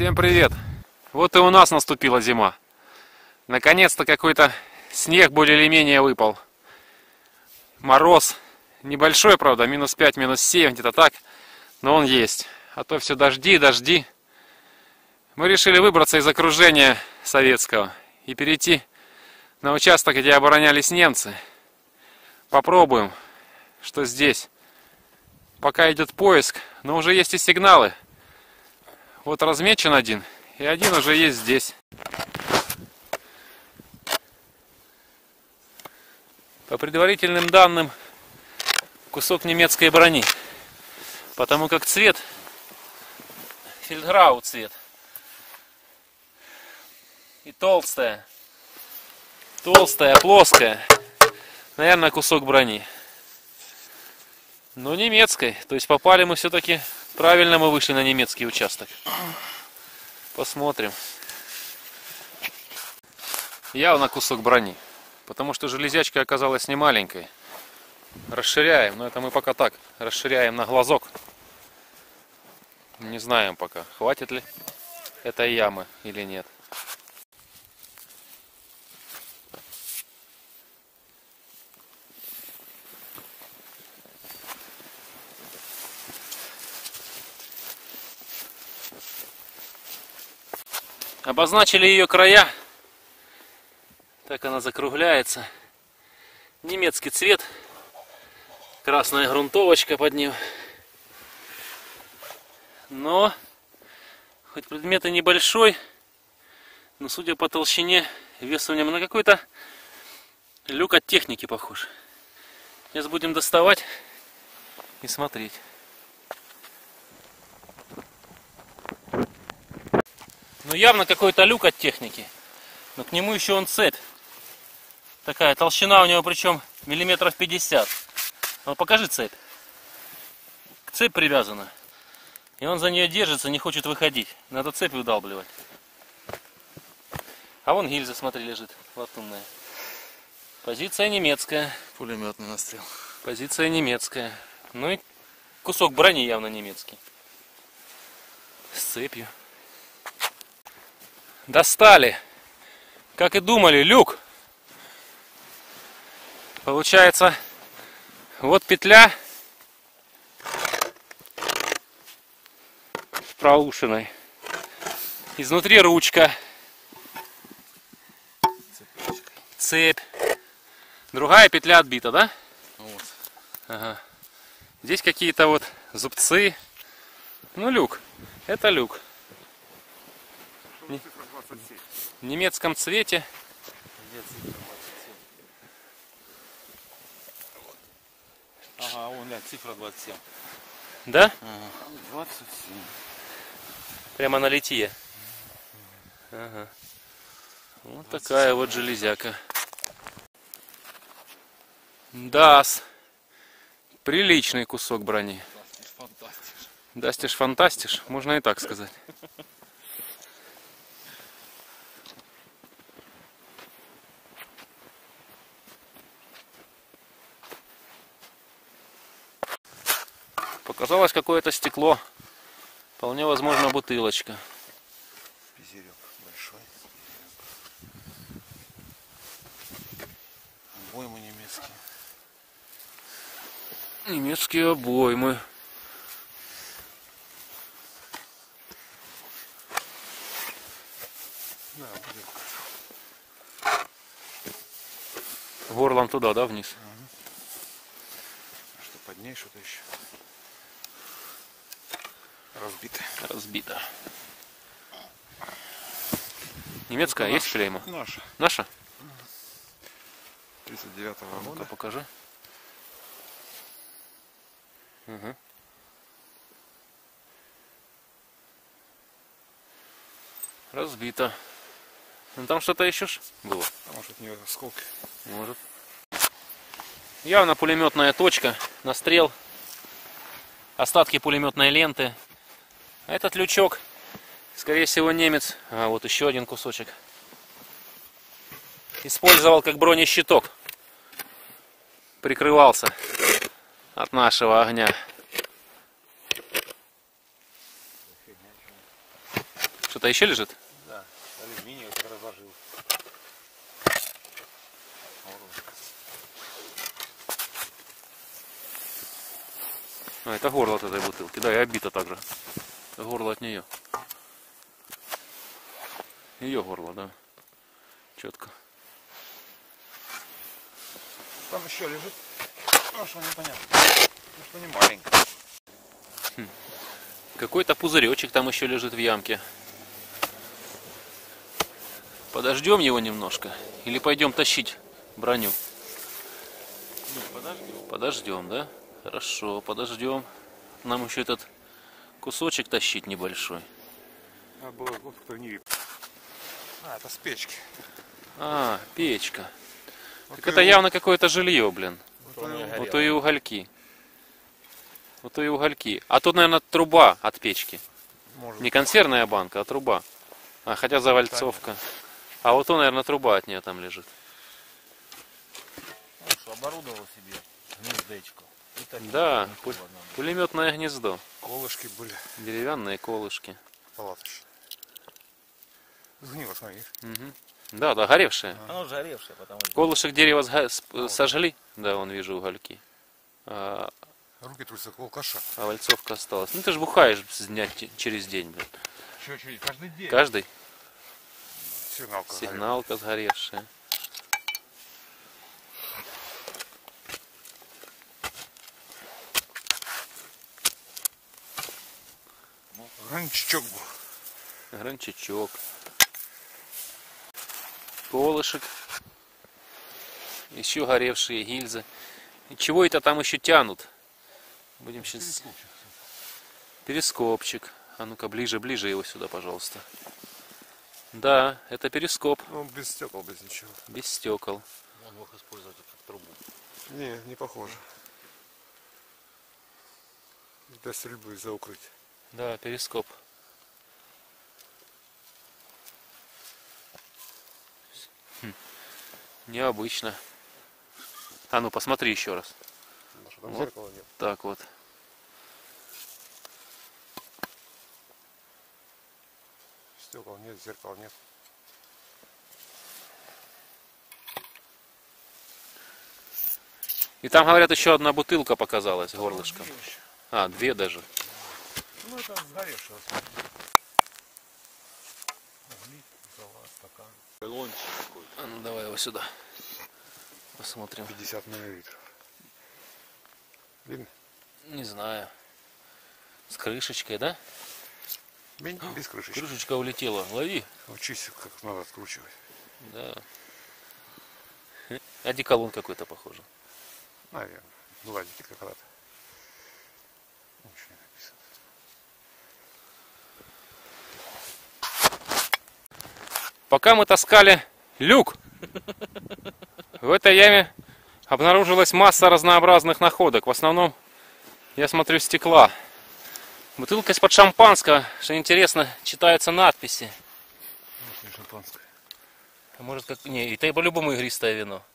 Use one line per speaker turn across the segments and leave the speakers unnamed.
Всем привет! Вот и у нас наступила зима. Наконец-то какой-то снег более или менее выпал. Мороз небольшой, правда, минус 5, минус 7, где-то так. Но он есть. А то все дожди, дожди. Мы решили выбраться из окружения советского и перейти на участок, где оборонялись немцы. Попробуем, что здесь. Пока идет поиск, но уже есть и сигналы. Вот размечен один, и один уже есть здесь. По предварительным данным, кусок немецкой брони. Потому как цвет, фельдграу цвет. И толстая, плоская. Наверное, кусок брони. Но немецкой. То есть попали мы все-таки, правильно мы вышли на немецкий участок. Посмотрим. Явно кусок брони. Потому что железячка оказалась не маленькой. Расширяем. Но это мы пока так. Расширяем на глазок. Не знаем пока, хватит ли этой ямы или нет. Обозначили ее края. Так она закругляется. Немецкий цвет. Красная грунтовочка под ним. Но хоть предмет и небольшой, но судя по толщине, весу в нем на какой-то люк от техники похож. Сейчас будем доставать и смотреть. Ну явно какой-то люк от техники. Но к нему еще он цепь. Такая толщина у него, причем миллиметров 50. Вот покажи цепь. Цепь привязана. И он за нее держится, не хочет выходить. Надо цепь выдалбливать. А вон гильза, смотри, лежит. Латунная. Позиция немецкая.
Пулеметный настрел.
Позиция немецкая. Ну и кусок брони явно немецкий. С цепью. Достали. Как и думали, люк. Получается, вот петля с проушиной. Изнутри ручка. Цепь. Другая петля отбита, да?
Вот.
Ага. Здесь какие-то вот зубцы. Ну, люк. Это люк. В немецком цвете.
Ага, вон, цифра 27.
Да?
Ага. 27.
Прямо на литье. Ага. Вот такая вот железяка. Да, приличный кусок брони. Дастиш фантастиш, можно и так сказать. Показалось какое-то стекло. Вполне возможно бутылочка.
Пизерек большой. Обоймы немецкие.
Немецкие обоймы.
Да, будет.
Горлом туда, да, вниз?
Ага. Что под ней что-то еще? Разбито.
Разбито. Немецкая есть клейма?
Наша.
Наша?
39-го
Ну-ка
года.
покажи. Угу. Разбито. Ну там что-то еще было?
А может, от нее осколки?
Может. Явно пулеметная точка, настрел. Остатки пулеметной ленты. А этот лючок, скорее всего, немец. А вот еще один кусочек. Использовал как бронещиток. Прикрывался от нашего огня. Что-то еще лежит?
Да, алюминий вот разложил.
А, это горло от этой бутылки. Да, и обито также. Это горло от нее. Ее горло, да. Четко.
Там еще лежит. Ну, что непонятно. Ну, что не маленькое.
Какой-то пузыречек там еще лежит в ямке. Подождем его немножко? Или пойдем тащить броню?
Подожди.
Подождем, да? Хорошо, подождем. Нам еще этот кусочек тащить небольшой.
А, было, вот кто не видит. А, это с печки.
А, печка.
Вот
Так это явно какое-то жилье, блин.
Вот
Вот то и угольки. Вот то и угольки. А тут, наверное, труба от печки.
может
Не консервная банка, а труба. А, хотя завальцовка. А вот то, наверное, труба от нее там лежит.
Ну что, оборудовал себе гнездечко. И так
Да,
никого одного.
пулеметное гнездо.
колышки были.
Деревянные колышки.
Палаточные. Сгнило, смотри.
Мгм. Да, да, горевшие.
Оно жаревшее, потому что...
Колышек дерева сожгли. Да, вон вижу угольки. А
Руки трусятся, как у алкаша.
вальцовка осталась. Ну ты же бухаешь с дня через день, блин.
Чуть-чуть, каждый день.
Каждый
Сигналка.
сигналка сгоревшая.
Гранчичок был.
Гранчачок. Колышек. Еще горевшие гильзы. И чего это там еще тянут? Будем сейчас... Перископчик. А ну-ка, ближе, ближе его сюда, пожалуйста. Да, это перископ.
Ну, без стекол, без ничего.
Без стекол.
Он мог использовать эту трубу.
Не похоже. Для стрельбы, за укрытие.
Да, перископ. Необычно. А ну посмотри еще раз.
Там
Вот.
зеркала нет.
Так вот.
Стекол нет, зеркал нет.
И там, говорят, еще одна бутылка показалась горлышком. А, две даже.
Ну, это сгоревшего. Угли, зала, стакан.
Лончик какой-то.
А ну давай его сюда. Посмотрим.
50 миллилитров. Видно?
Не знаю. С крышечкой, да?
Без крышечки.
Крышечка улетела. Лови.
Учись, как надо откручивать.
Да. Одеколон какой-то похоже.
Наверное. Была как раз. Ничего не написано.
Пока мы таскали люк, в этой яме обнаружилась масса разнообразных находок. В основном, я смотрю, стекла. Бутылка из-под шампанского, что интересно, читаются надписи.
Может, не шампанское.
А может как... Не, это по-любому игристое вино.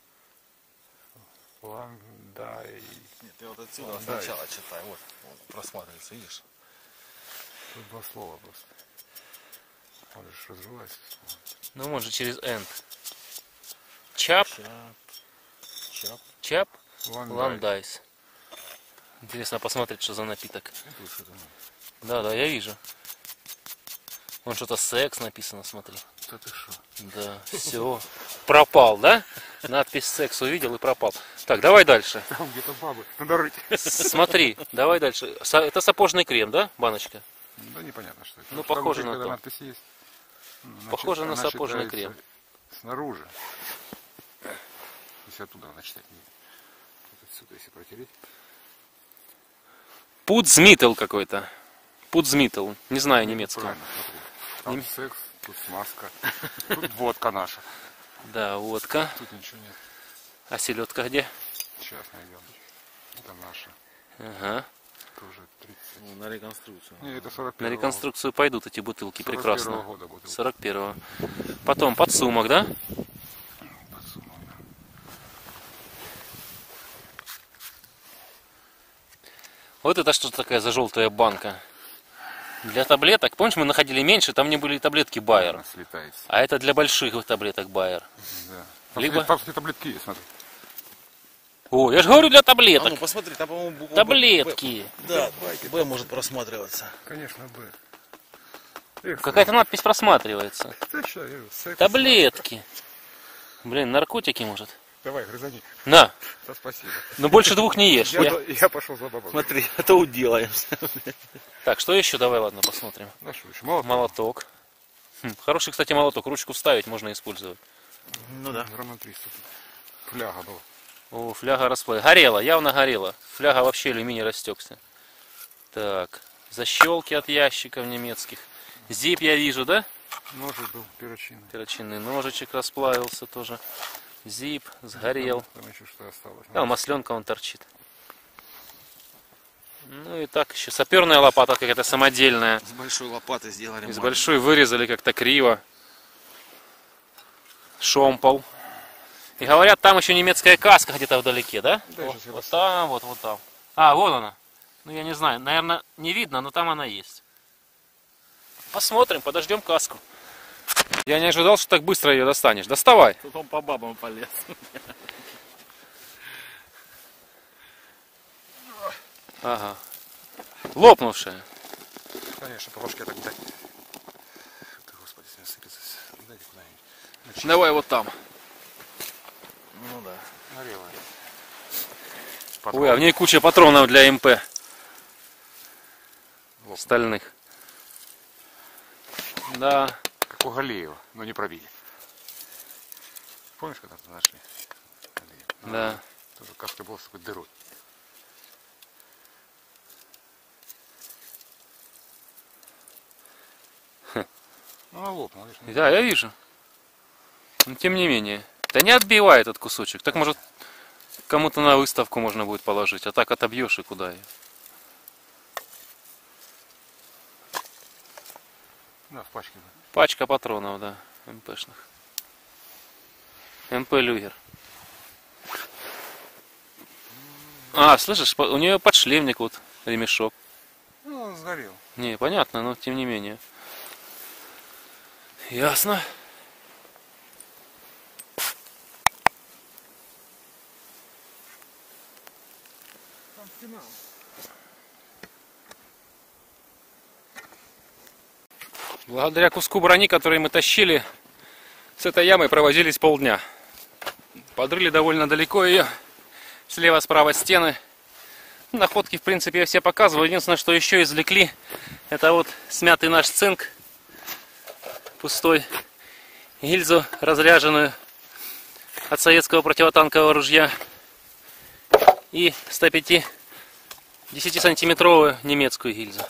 Ландай.
Нет, ты вот отсюда сначала читай. Вот, просматривается, видишь?
Тут два слова просто. Он же разрывается.
Ну, может, через N. Чап,
Чап.
чап,
Ландай.
ландайс. Интересно посмотреть, что за напиток. Да, да, я вижу. Вон что-то секс написано, смотри.
Да ты шо?
Да, все. Пропал, да? Надпись секс увидел и пропал. Так, давай дальше.
Там где-то бабы. Надо рыть.
Смотри, давай дальше. Это сапожный крем, да, баночка?
Да непонятно, что это.
Ну,
Там
похоже
где-то
на то.
надпись есть. Значит,
Похоже на
она
сапожный
читается
крем.
Снаружи. Если оттуда она читать не. Вот отсюда, если протереть.
Пудзмитл какой-то. Пудзмитл. Не знаю немецкого.
Правильно, смотри. Там секс, тут смазка. Тут водка наша.
Да, водка.
Тут ничего нет.
А селедка где?
Сейчас найдем. Это наша.
Ага.
Тоже 30.
Ну, на реконструкцию.
Не, это 41.
На реконструкцию пойдут эти бутылки, прекрасно.
года бутылка.
41-го. Потом подсумок, да?
Подсумок, да.
Вот это что такая за желтая банка? Для таблеток, помнишь, мы находили меньше, там не были таблетки Байер.
Слетается.
А это для больших таблеток Байер.
Да.
Либо...
Там таблетки есть, смотри.
О, я же говорю для
А
таблеток.
ну посмотри, там, по-моему, буква
Таблетки.
Да, Б может просматриваться.
Конечно, Б.
Какая-то надпись просматривается.
Секс.
Таблетки. Блин, наркотики, может.
Давай, грызани.
На.
Да, спасибо.
Но больше 2 не ешь.
Я пошел за бабой.
Смотри, это уделаемся.
Так, что еще? Давай, ладно, посмотрим.
Ну что еще? Молоток.
Молоток. Хороший, кстати, молоток. Ручку вставить можно использовать.
Ну да.
Грамм 300. Фляга была.
О, фляга расплавила. Горела, явно горела. Фляга вообще алюминий растекся. Так, защелки от ящиков немецких. Зип я вижу, да?
Ножик был, перочинный.
Перочинный ножичек расплавился тоже. Зип сгорел.
Там еще что осталось.
А, масленка он торчит. Ну и так еще саперная лопата какая-то самодельная.
С большой лопаты сделали.
Из большой вырезали как-то криво. Шомпол. И говорят, там еще немецкая каска где-то вдалеке, да?
Да, сейчас я
Вот там, вот там. А, вот она. Ну я не знаю, наверное, не видно, но там она есть. Посмотрим, подождем каску. Я не ожидал, что так быстро ее достанешь. Доставай.
Тут он по бабам полез.
Ага. Лопнувшая.
Конечно, по башке так дать. Ты, господи, сегодня сыпется. Дайте куда-нибудь.
Давай вот там.
Ну да.
Наревая.
Ой, а в ней куча патронов для МП. Стальных. Да.
Как у Галеева, но не пробили. Помнишь, когда нашли?
Да.
Тоже каска была с такой дырой. Ну, она лопнула, видишь,
Да, я вижу. Но тем не менее. Да не отбивай этот кусочек. Так может кому-то на выставку можно будет положить. А так отобьешь и куда ее.
Да, в пачке.
Пачка патронов, да, МПшных. МП Люгер. А, слышишь, у нее подшлемник вот, ремешок.
Ну, он сгорел.
Не, понятно, но тем не менее. Ясно. Благодаря куску брони, который мы тащили, с этой ямой провозились полдня. Подрыли довольно далеко ее. Слева-справа стены. Находки, в принципе, я все показываю. Единственное, что еще извлекли, это вот смятый наш цинк. Пустой. Гильзу разряженную от советского противотанкового ружья. И 105 10-сантиметровую немецкую гильзу.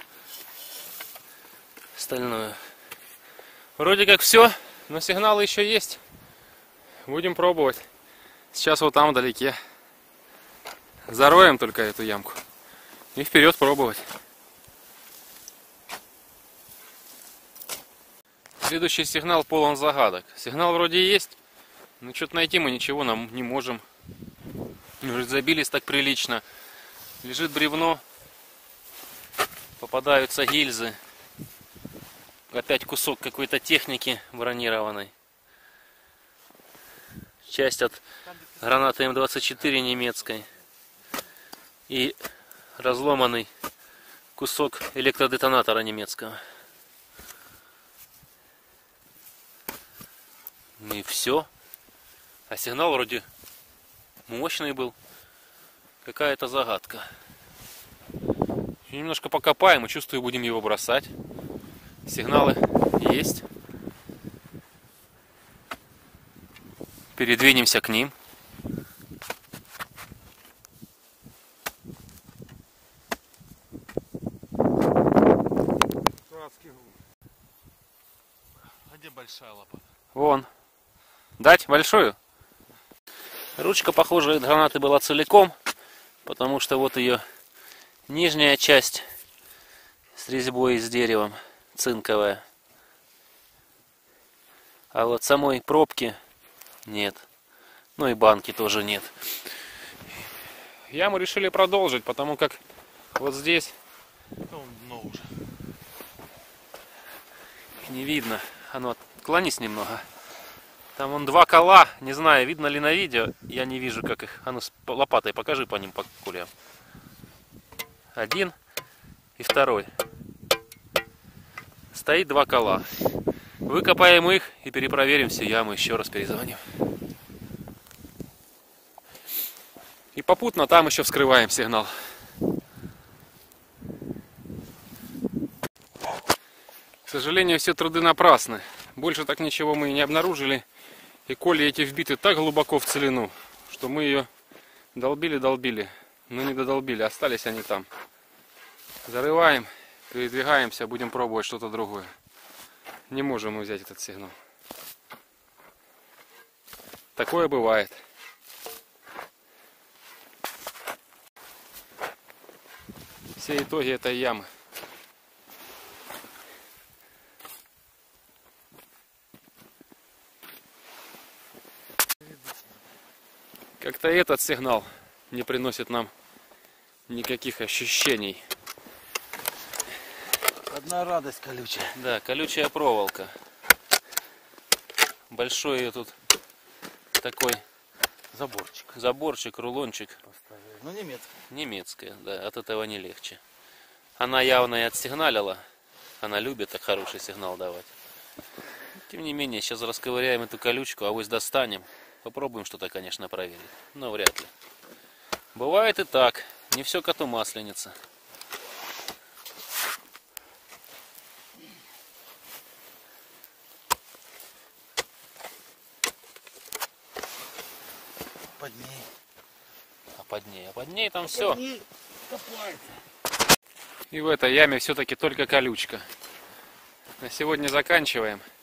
Стальную. Вроде как все, но сигналы еще есть. Будем пробовать. Сейчас вот там вдалеке. Зароем только эту ямку. И вперед пробовать. Следующий сигнал полон загадок. Сигнал вроде есть, но что-то найти мы ничего нам не можем. Уже забились так прилично. Лежит бревно. Попадаются гильзы. Опять кусок какой-то техники бронированной. Часть от гранаты М24 немецкой. И разломанный кусок электродетонатора немецкого. И все. А сигнал вроде мощный был. Какая-то загадка. Немножко покопаем и, чувствую, будем его бросать. Сигналы есть. Передвинемся к ним.
А где большая лопата?
Вон. Дать большую? Ручка, похоже, от гранаты была целиком, потому что вот ее нижняя часть с резьбой с деревом, цинковая. А вот самой пробки нет. Ну и банки тоже нет. Яму решили продолжить, потому как вот здесь
Ну, уже.
Не видно. А ну, отклонись немного. Там вон 2 кола. Не знаю, видно ли на видео. Я не вижу, как их. А ну, с лопатой покажи по ним, по кулям. 1 и 2. Стоит 2 кола. Выкопаем их и перепроверим всю яму. Еще раз перезвоним. И попутно там еще вскрываем сигнал. К сожалению, все труды напрасны. Больше так ничего мы и не обнаружили. И коли эти вбиты так глубоко в целину, что мы ее долбили, но не додолбили. Остались они там. Зарываем, передвигаемся, будем пробовать что-то другое. Не можем мы взять этот сигнал. Такое бывает. Все итоги этой ямы. Как-то этот сигнал не приносит нам никаких ощущений.
Одна радость колючая.
Да, колючая проволока. Большой ее тут такой заборчик, рулончик.
Поставили. Ну, немецкая.
Немецкая, да, от этого не легче. Она явно и отсигналила. Она любит так хороший сигнал давать. Тем не менее, сейчас расковыряем эту колючку, авось достанем. Попробуем что-то, конечно, проверить. Но вряд ли. Бывает и так. Не все коту масленица.
Под ней.
А под ней там все.
Ней копается.
И в этой яме все-таки только колючка. На сегодня заканчиваем.